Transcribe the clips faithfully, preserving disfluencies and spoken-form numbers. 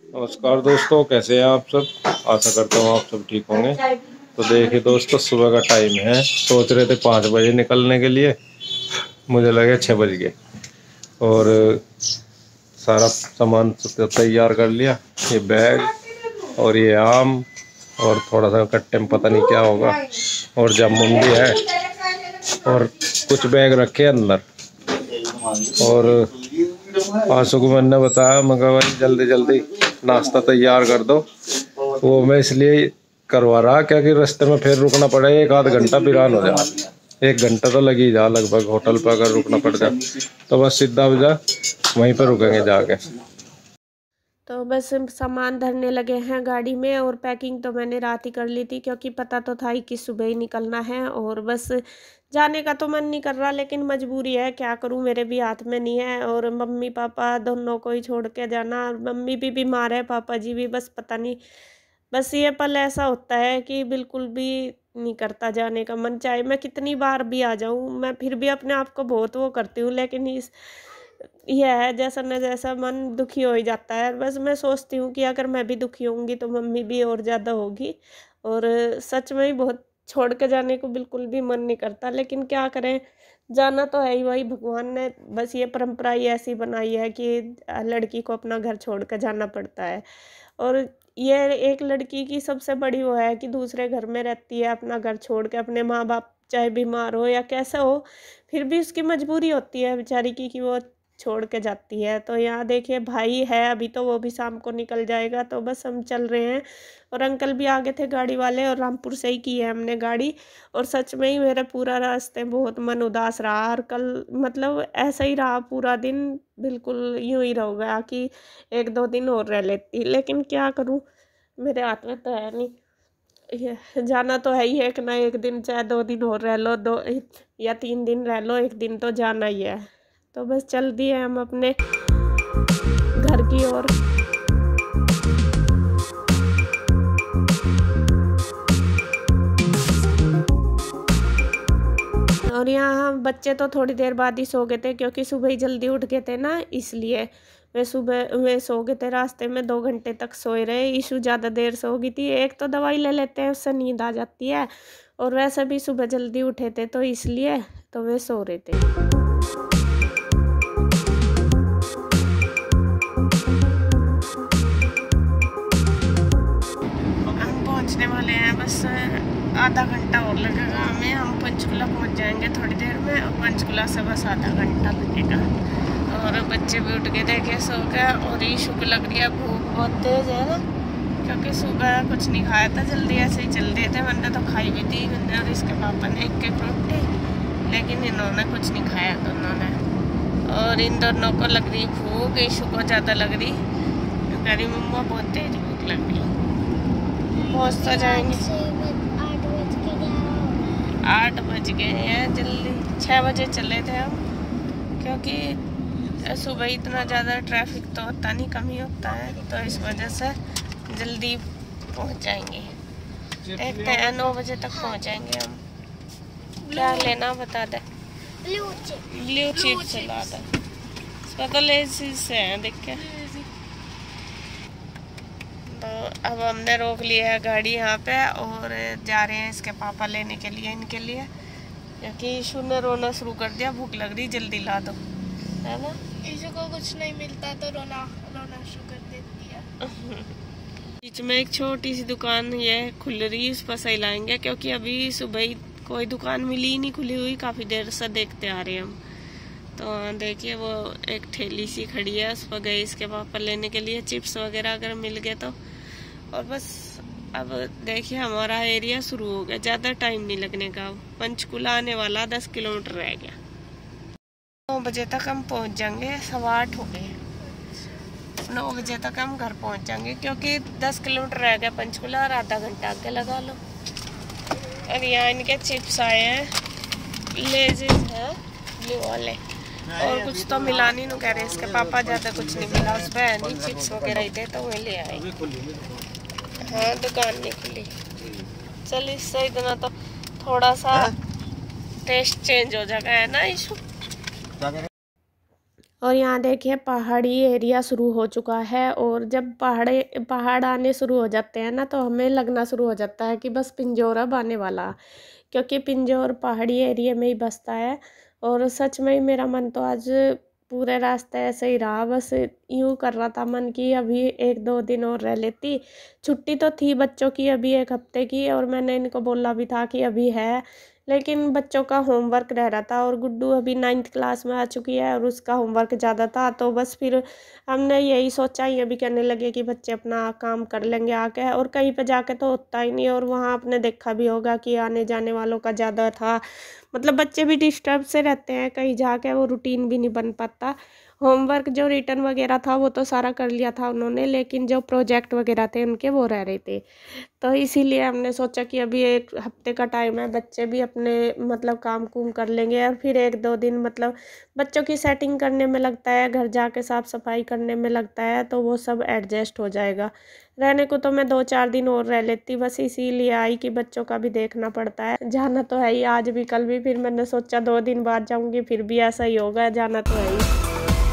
नमस्कार दोस्तों, कैसे हैं आप सब। आशा करता हूँ आप सब ठीक होंगे। तो देखिए दोस्तों, सुबह का टाइम है। सोच रहे थे पाँच बजे निकलने के लिए, मुझे लगे छः बज गए। और सारा सामान तैयार कर लिया। ये बैग और ये आम और थोड़ा सा कट्टे में पता नहीं क्या होगा, और जामुन भी है, और कुछ बैग रखे अंदर। और आंसू को मैंने बताया, मगर भाई जल्दी जल्दी नाश्ता तैयार कर दो। वो मैं इसलिए करवा रहा क्योंकि रास्ते में फिर रुकना पड़ेगा, एक आध घंटा बिरान हो जाए। एक घंटा तो लग ही जा लगभग होटल पर अगर रुकना पड़ जाए तो बस सीधा बजा वहीं पर रुकेंगे जाके। तो बस सामान धरने लगे हैं गाड़ी में, और पैकिंग तो मैंने रात ही कर ली थी क्योंकि पता तो था ही कि सुबह ही निकलना है। और बस जाने का तो मन नहीं कर रहा, लेकिन मजबूरी है, क्या करूं, मेरे भी हाथ में नहीं है। और मम्मी पापा दोनों को ही छोड़ के जाना, मम्मी भी बीमार है, पापा जी भी, बस पता नहीं, बस ये पल ऐसा होता है कि बिल्कुल भी नहीं करता जाने का मन। चाहे मैं कितनी बार भी आ जाऊं, मैं फिर भी अपने आप को बहुत वो करती हूँ, लेकिन इस यह है जैसा न जैसा मन दुखी हो ही जाता है। बस मैं सोचती हूँ कि अगर मैं भी दुखी होंगी तो मम्मी भी और ज़्यादा होगी। और सच में ही बहुत छोड़ के जाने को बिल्कुल भी मन नहीं करता, लेकिन क्या करें, जाना तो है ही। वही भगवान ने बस ये परंपरा ही ऐसी बनाई है कि लड़की को अपना घर छोड़ के जाना पड़ता है। और ये एक लड़की की सबसे बड़ी वो है कि दूसरे घर में रहती है, अपना घर छोड़ के, अपने माँ बाप चाहे बीमार हो या कैसा हो, फिर भी उसकी मजबूरी होती है बेचारी की कि वो छोड़ के जाती है। तो यहाँ देखिए भाई है अभी, तो वो भी शाम को निकल जाएगा, तो बस हम चल रहे हैं। और अंकल भी आगे थे गाड़ी वाले, और रामपुर से ही की है हमने गाड़ी। और सच में ही मेरा पूरा रास्ते बहुत मन उदास रहा, और कल मतलब ऐसा ही रहा पूरा दिन, बिल्कुल यूं ही रह गया कि एक दो दिन और रह लेती, लेकिन क्या करूं, मेरे हाथ में तो है नहीं। ये जाना तो है ही, एक ना एक दिन, चाहे दो दिन और रह लो, दो या तीन दिन रह लो, एक दिन तो जाना ही है। तो बस चल दिए हम अपने घर की ओर। और यहाँ हम बच्चे तो थोड़ी देर बाद ही सो गए थे, क्योंकि सुबह ही जल्दी उठ गए थे ना, इसलिए वे सुबह वे सो गए थे। रास्ते में दो घंटे तक सोए रहे। ईशु ज़्यादा देर सो गई थी। एक तो दवाई ले लेते हैं, उससे नींद आ जाती है, और वैसे भी सुबह जल्दी उठे थे तो इसलिए तो वे सो रहे थे। हम पहुँचने वाले हैं, बस आधा घंटा और लगेगा हमें। हम पंचकुला पहुंच जाएंगे थोड़ी देर में, और पंचकुला से बस आधा घंटा लगेगा। और बच्चे भी उठ के देखे सो गए, और ईशु को लग रही है भूख बहुत तेज है ना, क्योंकि सुबह कुछ नहीं खाया था, जल्दी ऐसे ही चल दिए थे। मैंने तो खाई भी थी, मैंने और इसके पापा ने एक एक रोटी, लेकिन इन्होंने कुछ नहीं खाया दोनों ने। और इन दोनों को लग रही भूख, ईशु को ज़्यादा लग रही, कह रही मम्मा बहुत तेज भूख लग रही। पहुँच तो जाएंगे, आठ बज गए हैं, जल्दी छः बजे चले थे हम, क्योंकि सुबह इतना ज़्यादा ट्रैफिक तो होता नहीं, कम ही होता है, तो इस वजह से जल्दी पहुंच जाएंगे। देखते हैं नौ बजे तक पहुंच जाएंगे हम। क्या लेना बता दे। ब्लू चिप, ब्लू चिप चला दे, इसका तो लेज़ीज़ से है, देख के। तो अब हमने रोक लिया है गाड़ी यहाँ पे, और जा रहे हैं इसके पापा लेने के लिए इनके लिए, क्योंकि ईशु ने रोना शुरू कर दिया, भूख लग रही, जल्दी ला दो, है ना। ईशु को कुछ नहीं मिलता तो रोना रोना शुरू कर देती है। बीच में एक छोटी सी दुकान ये खुल रही है, उस पर सही लाएंगे, क्योंकि अभी सुबह ही कोई दुकान मिली ही नहीं खुली हुई, काफ़ी देर से देखते आ रहे हैं हम। तो देखिए वो एक ठेली सी खड़ी है, उस पर गए इसके पापा लेने के लिए चिप्स वगैरह अगर मिल गए तो। और बस अब देखिए हमारा एरिया शुरू हो गया, ज़्यादा टाइम नहीं लगने का। पंचकुला आने वाला दस किलोमीटर रह गया। नौ बजे तक हम पहुंच जाएंगे, सवा आठ हो गए। नौ बजे तक हम घर पहुंच जाएंगे, क्योंकि दस किलोमीटर रह गया पंचकुला, और आधा घंटा आगे लगा लो। और यहाँ इनके चिप्स आए हैं, लेज़ीज़ है ब्लू वाले, और कुछ तो मिला नहीं, कह रहे इसके पापा, ज़्यादा कुछ नहीं मिला उस पर, नहीं चिप्स वगैरह ही थे तो वही ले आए। हाँ दुकान नहीं खुली, चल इससे इतना तो थोड़ा सा टेस्ट चेंज हो जाएगा, है ना ईशु। और यहाँ देखिए पहाड़ी एरिया शुरू हो चुका है, और जब पहाड़े पहाड़ आने शुरू हो जाते हैं ना तो हमें लगना शुरू हो जाता है कि बस पिंजौर अब आने वाला, क्योंकि पिंजौर पहाड़ी एरिया में ही बसता है। और सच में ही मेरा मन तो आज पूरे रास्ते ऐसे ही रहा, बस यूँ कर रहा था मन की अभी एक दो दिन और रह लेती। छुट्टी तो थी बच्चों की अभी एक हफ्ते की, और मैंने इनको बोला भी था कि अभी है, लेकिन बच्चों का होमवर्क रह रहा था, और गुड्डू अभी नाइन्थ क्लास में आ चुकी है और उसका होमवर्क ज़्यादा था। तो बस फिर हमने यही सोचा, ये भी कहने लगे कि बच्चे अपना काम कर लेंगे आके, और कहीं पे जाके तो होता ही नहीं। और वहाँ आपने देखा भी होगा कि आने जाने वालों का ज़्यादा था, मतलब बच्चे भी डिस्टर्ब से रहते हैं, कहीं जाके वो रूटीन भी नहीं बन पाता। होमवर्क जो रिटर्न वगैरह था वो तो सारा कर लिया था उन्होंने, लेकिन जो प्रोजेक्ट वगैरह थे उनके वो रह रहे थे। तो इसीलिए हमने सोचा कि अभी एक हफ्ते का टाइम है, बच्चे भी अपने मतलब काम कुम कर लेंगे, और फिर एक दो दिन मतलब बच्चों की सेटिंग करने में लगता है, घर जाके साफ़ सफाई करने में लगता है, तो वो सब एडजस्ट हो जाएगा। रहने को तो मैं दो चार दिन और रह लेती, बस इसीलिए आई कि बच्चों का भी देखना पड़ता है। जाना तो है ही, आज भी कल भी, फिर मैंने सोचा दो दिन बाद जाऊँगी, फिर भी ऐसा ही होगा, जाना तो है ही।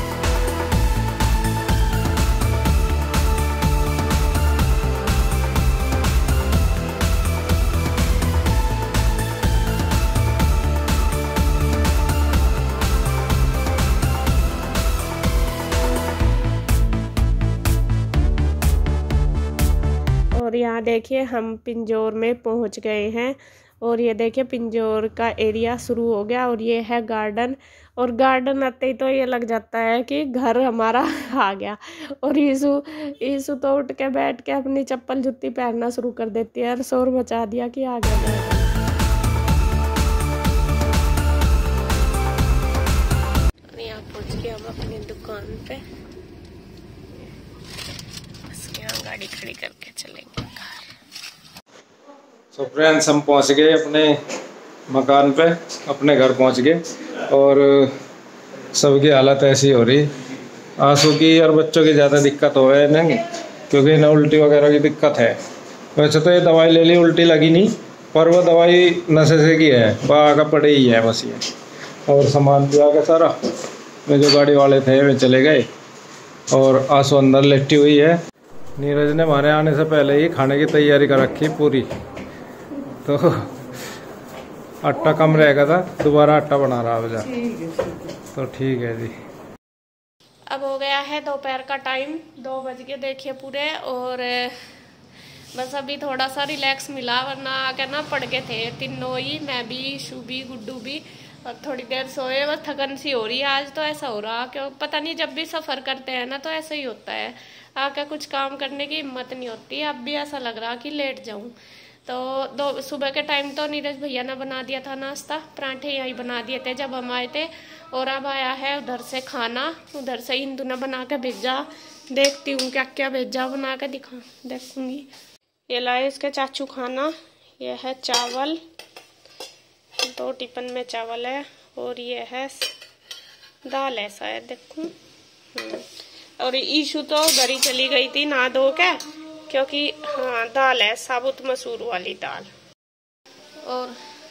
और यहाँ देखिए हम पिंजौर में पहुँच गए हैं, और ये देखिए पिंजौर का एरिया शुरू हो गया, और ये है गार्डन। और गार्डन आते ही तो ये लग जाता है कि घर हमारा आ गया। और ईशु ईशु तो उठ के बैठ के अपनी चप्पल जूती पहनना शुरू कर देती है, और शोर मचा दिया कि आ गया गार्डन। यहाँ पहुँच गए हम अपनी दुकान पे, बस यहाँ गाड़ी खड़ी करके चलेंगे घर। तो फ्रेंड्स हम पहुंच गए अपने मकान पे, अपने घर पहुंच गए, और सबकी हालत ऐसी हो रही, आंसू की और बच्चों की ज़्यादा दिक्कत हो है नहीं, क्योंकि ना उल्टी वगैरह की दिक्कत है। वैसे तो ये दवाई ले ली, उल्टी लगी नहीं, पर वो दवाई नशे से की है, वह आगे पड़े ही है बस ये। और सामान भी आ गया सारा, वे जो गाड़ी वाले थे वे चले गए, और आंसू अंदर लेटी हुई है। नीरज ने हमारे आने से पहले ही खाने की तैयारी कर रखी पूरी, तो आटा कम रहेगा था, दोबारा आटा बना रहा है, तो ठीक है जी। अब हो गया है दोपहर का टाइम, दो बज के देखिए पूरे, और बस अभी थोड़ा सा रिलैक्स मिला, वरना आके ना पड़ गए थे तीनों ही, मैं भी, शूबी, गुड्डू भी, और थोड़ी देर सोए, बस थकन सी हो रही है आज तो। ऐसा हो रहा क्यों पता नहीं, जब भी सफ़र करते हैं ना तो ऐसा ही होता है, आके कुछ काम करने की हिम्मत नहीं होती। अब भी ऐसा लग रहा कि लेट जाऊं। तो दो सुबह के टाइम तो नीरज भैया ने बना दिया था नाश्ता, पराठे यही बना दिए थे जब हम आए थे, और अब आया है उधर से खाना, उधर से इंदु ने बना के भेजा, देखती हूँ क्या क्या भेजा, बना के दिखा देखूंगी। ये लाए इसके चाचू खाना, ये है चावल, दो टिफिन में चावल है, और ये है दाल, ऐसा है देखूं। और ईशु तो उधर ही चली गई थी नहा धो के, क्योंकि हाँ दाल है साबुत मसूर वाली दाल। और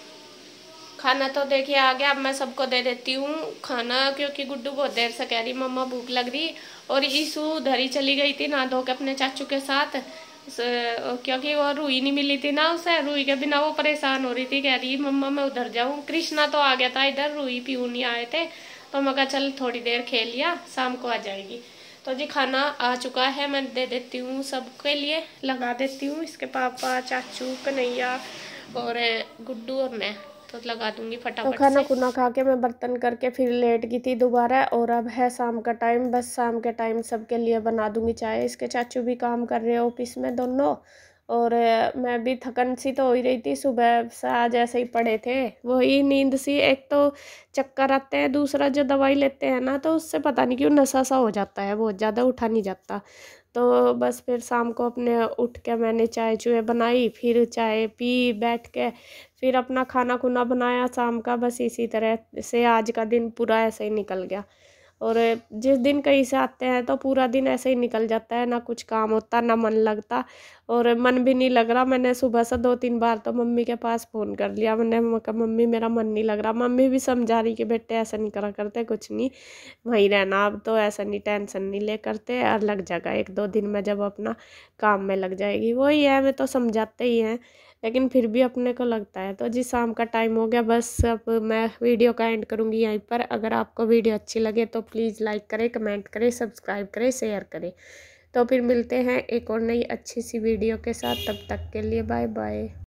खाना तो देखिए आ गया, अब मैं सबको दे देती हूँ खाना, क्योंकि गुड्डू बहुत देर से कह रही मम्मा भूख लग रही, और ईशु उधर ही चली गई थी नहा धो के अपने चाचू के साथ, क्योंकि वो रूही नहीं मिली थी ना उसे, रूही के बिना वो परेशान हो रही थी, कह रही मम्मा मैं उधर जाऊँ। कृष्णा तो आ गया था इधर, रूही पीऊ नहीं आए थे, तो मैं कहा चल थोड़ी देर खेल लिया, शाम को आ जाएगी। तो जी खाना आ चुका है, मैं दे देती हूँ सबके लिए, लगा देती हूँ, इसके पापा, चाचू, कन्हैया और गुड्डू और मैं, तो लगा दूंगी फटाफट। तो खाना खुना खा के मैं बर्तन करके फिर लेट गई थी दोबारा, और अब है शाम का टाइम, बस शाम के टाइम सबके लिए बना दूंगी चाय। इसके चाचू भी काम कर रहे हैं ऑफिस में दोनों, और मैं भी थकन सी तो हो ही रही थी, सुबह से आज ऐसे ही पड़े थे, वही नींद सी, एक तो चक्कर आते हैं, दूसरा जो दवाई लेते हैं ना तो उससे पता नहीं क्यों नशा सा हो जाता है, बहुत ज़्यादा उठा नहीं जाता। तो बस फिर शाम को अपने उठ के मैंने चाय चूहे बनाई, फिर चाय पी बैठ के, फिर अपना खाना खुना बनाया शाम का, बस इसी तरह से आज का दिन पूरा ऐसे ही निकल गया। और जिस दिन कहीं से आते हैं तो पूरा दिन ऐसे ही निकल जाता है, ना कुछ काम होता ना मन लगता और मन भी नहीं लग रहा। मैंने सुबह से दो तीन बार तो मम्मी के पास फ़ोन कर लिया, मैंने कहा मम्मी मेरा मन नहीं लग रहा। मम्मी भी समझा रही कि बेटे ऐसा नहीं करा करते, कुछ नहीं वहीं रहना, अब तो ऐसा नहीं टेंशन नहीं ले करते और लग जाएगा एक दो दिन में जब अपना काम में लग जाएगी। वही है, हमें तो समझाते ही हैं लेकिन फिर भी अपने को लगता है। तो जी शाम का टाइम हो गया, बस अब मैं वीडियो का एंड करूँगी यहीं पर। अगर आपको वीडियो अच्छी लगे तो प्लीज़ लाइक करें, कमेंट करें, सब्सक्राइब करें, शेयर करें। तो फिर मिलते हैं एक और नई अच्छी सी वीडियो के साथ, तब तक के लिए बाय बाय।